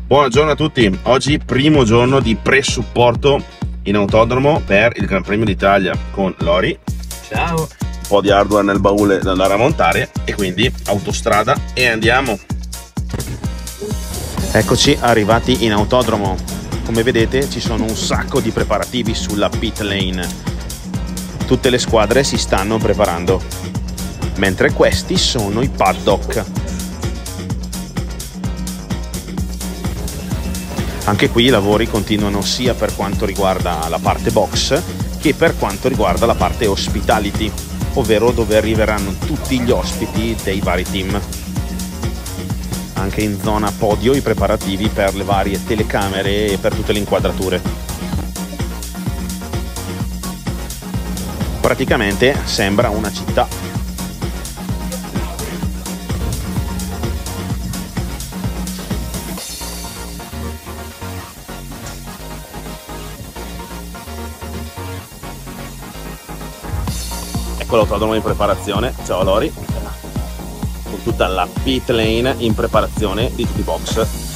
Buongiorno a tutti, oggi primo giorno di pre-supporto in autodromo per il Gran Premio d'Italia con Lori. Ciao! Un po' di hardware nel baule da andare a montare e quindi autostrada e andiamo. Eccoci arrivati in autodromo. Come vedete ci sono un sacco di preparativi sulla pit lane. Tutte le squadre si stanno preparando, mentre questi sono i paddock. Anche qui i lavori continuano sia per quanto riguarda la parte box che per quanto riguarda la parte hospitality, ovvero dove arriveranno tutti gli ospiti dei vari team. Anche in zona podio i preparativi per le varie telecamere e per tutte le inquadrature. Praticamente sembra una città. Ecco l'autodromo in preparazione. Ciao Lori, con tutta la pit lane in preparazione di tutti i box.